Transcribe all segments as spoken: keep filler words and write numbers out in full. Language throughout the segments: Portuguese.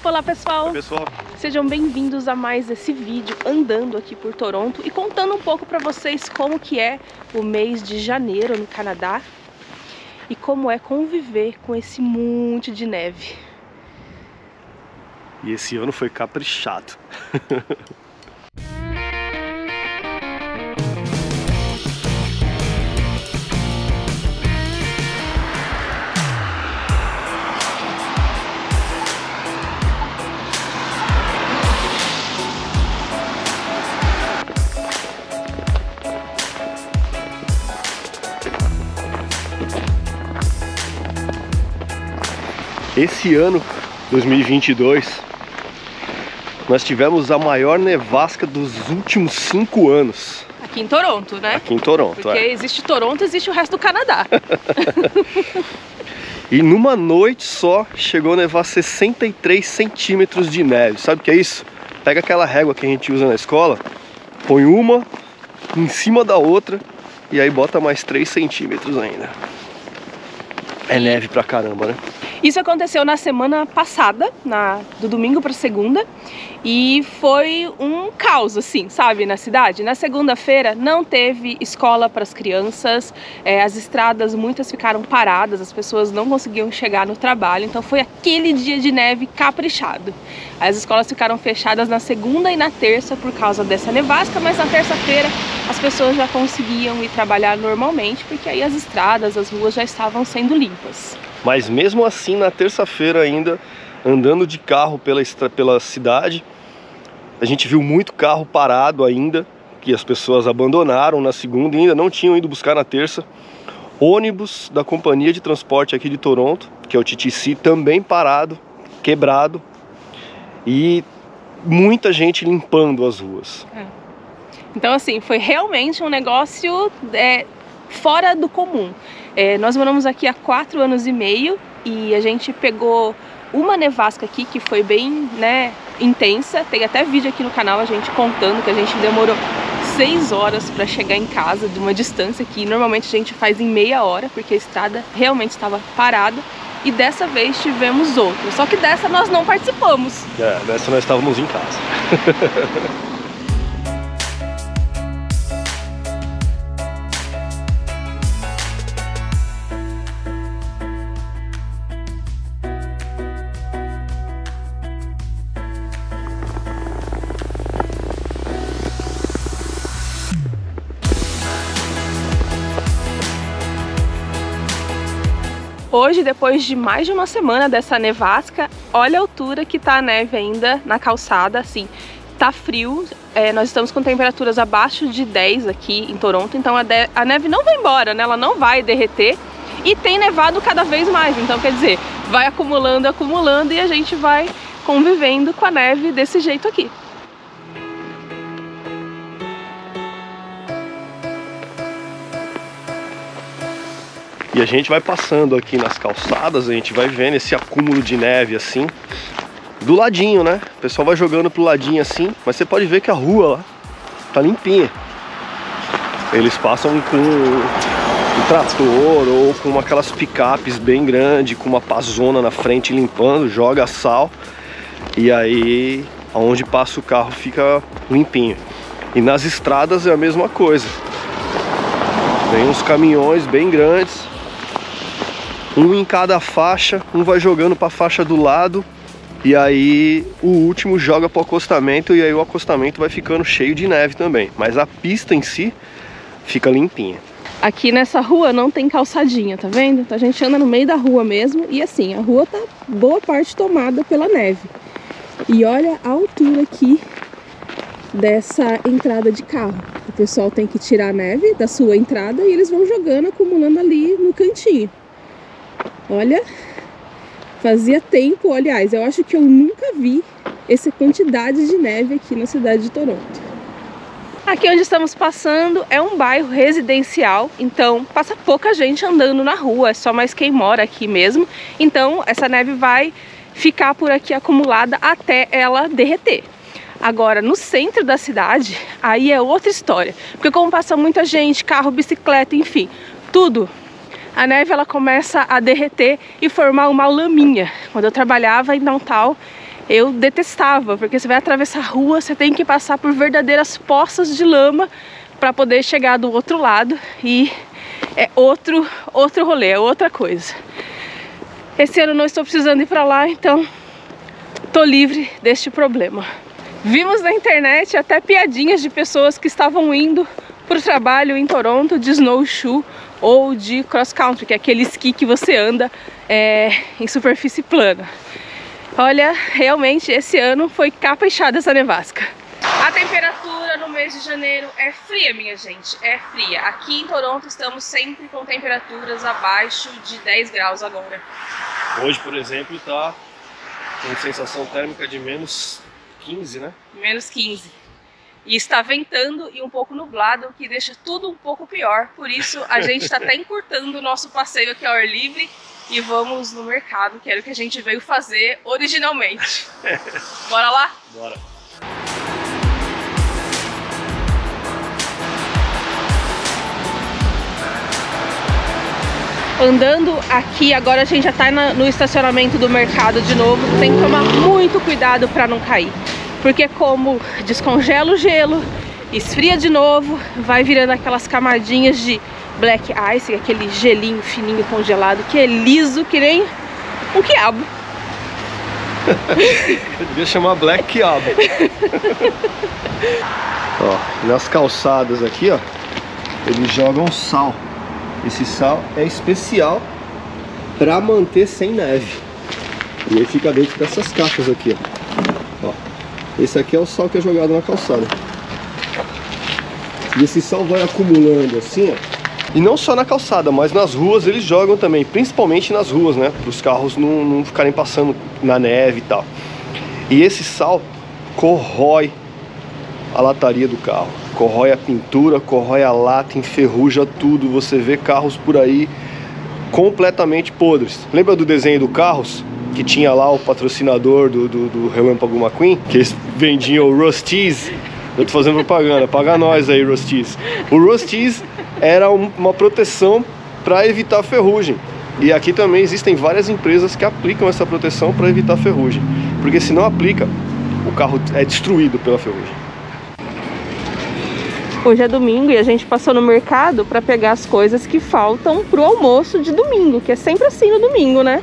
Olá pessoal! Oi, pessoal! Sejam bem-vindos a mais esse vídeo andando aqui por Toronto e contando um pouco para vocês como que é o mês de janeiro no Canadá e como é conviver com esse monte de neve. E esse ano foi caprichado. Esse ano, dois mil e vinte e dois, nós tivemos a maior nevasca dos últimos cinco anos. Aqui em Toronto, né? Aqui em Toronto, Porque é. existe Toronto, existe o resto do Canadá. E numa noite só chegou a nevar sessenta e três centímetros de neve. Sabe o que é isso? Pega aquela régua que a gente usa na escola, põe uma em cima da outra e aí bota mais três centímetros ainda. É neve pra caramba, né? Isso aconteceu na semana passada, na, do domingo para segunda, e foi um caos, assim, sabe, na cidade. Na segunda-feira não teve escola para as crianças, é, as estradas muitas ficaram paradas, as pessoas não conseguiam chegar no trabalho, então foi aquele dia de neve caprichado. As escolas ficaram fechadas na segunda e na terça por causa dessa nevasca, mas na terça-feira as pessoas já conseguiam ir trabalhar normalmente, porque aí as estradas, as ruas já estavam sendo limpas. Mas mesmo assim, na terça-feira ainda, andando de carro pela, pela cidade, a gente viu muito carro parado ainda, que as pessoas abandonaram na segunda e ainda não tinham ido buscar na terça. Ônibus da companhia de transporte aqui de Toronto, que é o T T C, também parado, quebrado, e muita gente limpando as ruas. É. Então assim, foi realmente um negócio é, fora do comum. É, nós moramos aqui há quatro anos e meio e a gente pegou uma nevasca aqui que foi bem, né, intensa. Tem até vídeo aqui no canal a gente contando que a gente demorou seis horas para chegar em casa de uma distância que normalmente a gente faz em meia hora, porque a estrada realmente estava parada. E dessa vez tivemos outra, só que dessa nós não participamos. É, dessa nós estávamos em casa. Hoje, depois de mais de uma semana dessa nevasca, olha a altura que tá a neve ainda na calçada, assim, tá frio, é, nós estamos com temperaturas abaixo de dez aqui em Toronto, então a, de a neve não vai embora, né? Ela não vai derreter e tem nevado cada vez mais, então quer dizer, vai acumulando, acumulando e a gente vai convivendo com a neve desse jeito aqui. E a gente vai passando aqui nas calçadas, a gente vai vendo esse acúmulo de neve assim, do ladinho, né? O pessoal vai jogando pro ladinho assim, mas você pode ver que a rua lá tá limpinha. Eles passam com um trator ou com aquelas picapes bem grandes, com uma pazona na frente limpando, joga sal e aí aonde passa o carro fica limpinho. E nas estradas é a mesma coisa. Vem uns caminhões bem grandes, um em cada faixa, um vai jogando para a faixa do lado e aí o último joga para o acostamento e aí o acostamento vai ficando cheio de neve também, mas a pista em si fica limpinha. Aqui nessa rua não tem calçadinha, tá vendo? Então a gente anda no meio da rua mesmo e assim, a rua tá boa parte tomada pela neve. E olha a altura aqui dessa entrada de carro. O pessoal tem que tirar a neve da sua entrada e eles vão jogando, acumulando ali no cantinho. Olha, fazia tempo, aliás, eu acho que eu nunca vi essa quantidade de neve aqui na cidade de Toronto. Aqui onde estamos passando é um bairro residencial, então passa pouca gente andando na rua, é só mais quem mora aqui mesmo. Então essa neve vai ficar por aqui acumulada até ela derreter. Agora, no centro da cidade, aí é outra história, porque como passa muita gente, carro, bicicleta, enfim, tudo, a neve ela começa a derreter e formar uma laminha. Quando eu trabalhava em Downtown, eu detestava, porque você vai atravessar a rua, você tem que passar por verdadeiras poças de lama para poder chegar do outro lado, e é outro, outro rolê, é outra coisa. Esse ano não estou precisando ir para lá, então tô livre deste problema. Vimos na internet até piadinhas de pessoas que estavam indo para o trabalho em Toronto de snowshoe ou de cross country, que é aquele esqui que você anda é, em superfície plana. Olha, realmente esse ano foi caprichada essa nevasca. A temperatura no mês de janeiro é fria, minha gente, é fria. Aqui em Toronto estamos sempre com temperaturas abaixo de dez graus agora. Hoje, por exemplo, tá com sensação térmica de menos quinze, né? Menos quinze. E está ventando e um pouco nublado, o que deixa tudo um pouco pior. Por isso, a gente está até encurtando o nosso passeio aqui ao ar livre e vamos no mercado, que era o que a gente veio fazer originalmente. Bora lá? Bora! Andando aqui, agora a gente já tá no estacionamento do mercado de novo. Tem que tomar muito cuidado para não cair, porque como descongela o gelo, esfria de novo, vai virando aquelas camadinhas de black ice, aquele gelinho fininho congelado que é liso que nem um quiabo. Eu devia chamar black quiabo. Ó, nas calçadas aqui, ó, eles jogam sal. Esse sal é especial para manter sem neve. E aí fica dentro dessas caixas aqui, ó. Ó, esse aqui é o sal que é jogado na calçada. E esse sal vai acumulando assim, ó. E não só na calçada, mas nas ruas eles jogam também, principalmente nas ruas, né? Para os carros não, não ficarem passando na neve e tal. E esse sal corrói a lataria do carro, corrói a pintura, corrói a lata, enferruja tudo. Você vê carros por aí completamente podres. Lembra do desenho do Carros? Que tinha lá o patrocinador do, do, do Relâmpago McQueen, que eles vendiam o Rust-eze. Eu tô fazendo propaganda, paga nós aí, Rust-eze. O Rust-eze era um, uma proteção para evitar ferrugem. E aqui também existem várias empresas que aplicam essa proteção para evitar ferrugem. Porque se não aplica, o carro é destruído pela ferrugem. Hoje é domingo e a gente passou no mercado para pegar as coisas que faltam pro almoço de domingo, que é sempre assim no domingo, né?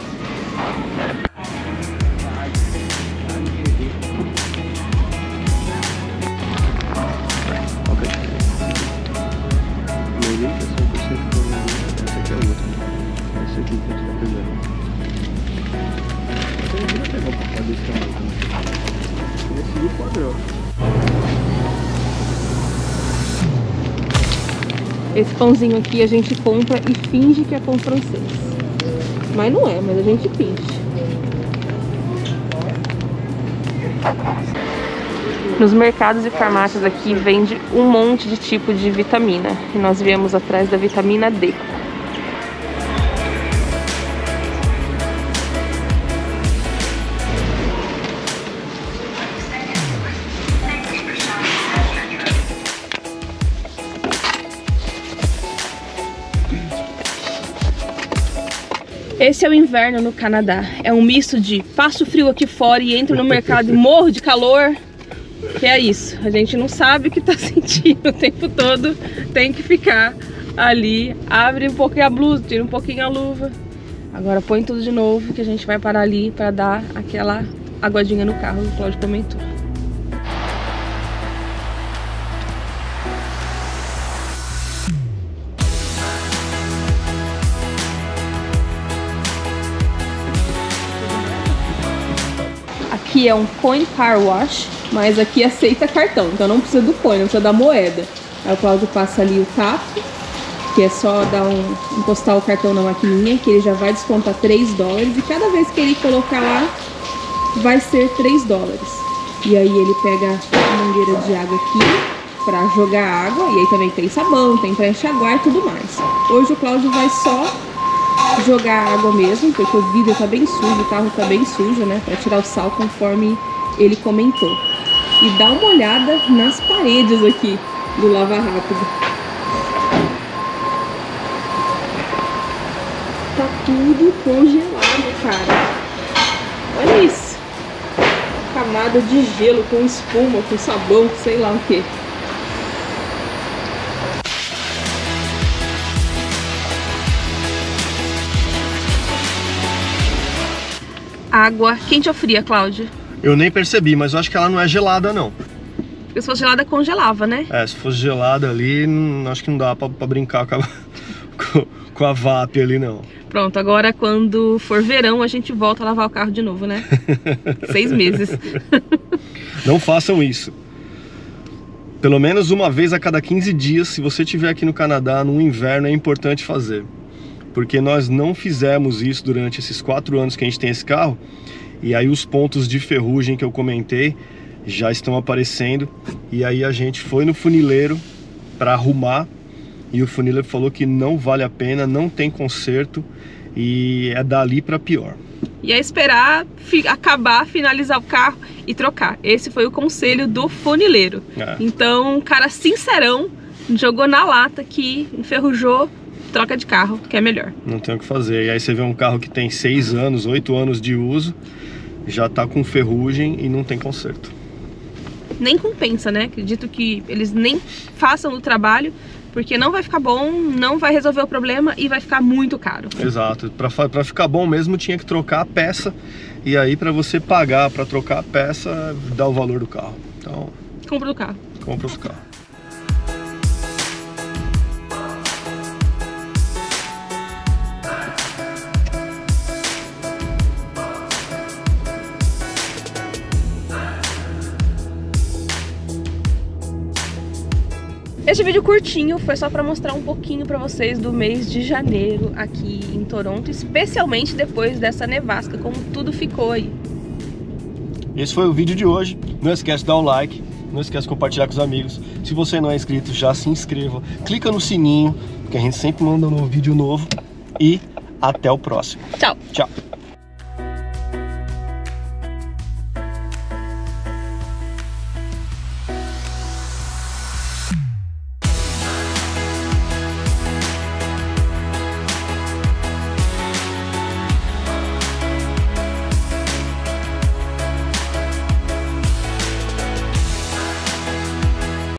Esse pãozinho aqui a gente compra e finge que é pão francês. Mas não é, mas a gente finge. Nos mercados e farmácias aqui vende um monte de tipo de vitamina. E nós viemos atrás da vitamina D. Esse é o inverno no Canadá. É um misto de passo frio aqui fora e entro no mercado e morro de calor. Que é isso. A gente não sabe o que tá sentindo o tempo todo. Tem que ficar ali. Abre um pouquinho a blusa, tira um pouquinho a luva. Agora põe tudo de novo que a gente vai parar ali para dar aquela aguadinha no carro que o Cláudio comentou. Aqui é um coin car wash, mas aqui aceita cartão, então não precisa do coin, não precisa da moeda. Aí o Cláudio passa ali o tap, que é só dar um, encostar o cartão na maquininha, que ele já vai descontar três dólares, e cada vez que ele colocar lá, vai ser três dólares. E aí ele pega a mangueira de água aqui, pra jogar água, e aí também tem sabão, tem pra enxaguar e tudo mais. Hoje o Cláudio vai só jogar água mesmo, porque o vidro tá bem sujo, o carro tá bem sujo, né? Pra tirar o sal, conforme ele comentou. E dá uma olhada nas paredes aqui do Lava Rápido. Tá tudo congelado, cara. Olha isso. camada de gelo com espuma, com sabão, sei lá o que. Água quente ou fria, Cláudio? Eu nem percebi, mas eu acho que ela não é gelada, não. Porque se fosse gelada, congelava, né? É, se fosse gelada ali, não, acho que não dá pra, pra brincar com a, com, com a V A P ali, não. Pronto, agora quando for verão, a gente volta a lavar o carro de novo, né? Seis meses. Não façam isso. Pelo menos uma vez a cada quinze dias, se você estiver aqui no Canadá, no inverno, é importante fazer. Porque nós não fizemos isso durante esses quatro anos que a gente tem esse carro. E aí os pontos de ferrugem que eu comentei já estão aparecendo. E aí a gente foi no funileiro para arrumar. E o funileiro falou que não vale a pena, não tem conserto. E é dali para pior. E é esperar fi- acabar, finalizar o carro e trocar. Esse foi o conselho do funileiro. É. Então, um cara sincerão, jogou na lata que enferrujou. Troca de carro, que é melhor. Não tem o que fazer. E aí você vê um carro que tem seis anos, oito anos de uso, já tá com ferrugem e não tem conserto. Nem compensa, né? Acredito que eles nem façam o trabalho, porque não vai ficar bom, não vai resolver o problema e vai ficar muito caro. Exato. Pra, pra ficar bom mesmo, tinha que trocar a peça. E aí, pra você pagar pra trocar a peça, dá o valor do carro. Então, compra do carro. Compra do carro. Este vídeo curtinho foi só para mostrar um pouquinho para vocês do mês de janeiro aqui em Toronto, especialmente depois dessa nevasca, como tudo ficou aí. Esse foi o vídeo de hoje. Não esquece de dar um like, não esquece de compartilhar com os amigos. Se você não é inscrito, já se inscreva. Clica no sininho, porque a gente sempre manda um vídeo novo. E até o próximo. Tchau. Tchau.